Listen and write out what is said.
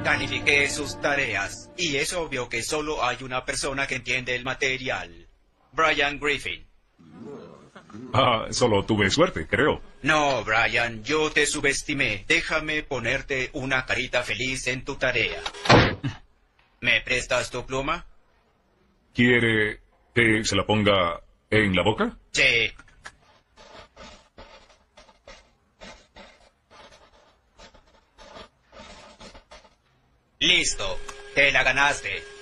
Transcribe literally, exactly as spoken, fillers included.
Califiqué sus tareas y es obvio que solo hay una persona que entiende el material. Brian Griffin. Ah, solo tuve suerte, creo. No, Brian, yo te subestimé. Déjame ponerte una carita feliz en tu tarea. ¿Me prestas tu pluma? ¿Quiere que se la ponga en la boca? Sí. Listo, te la ganaste.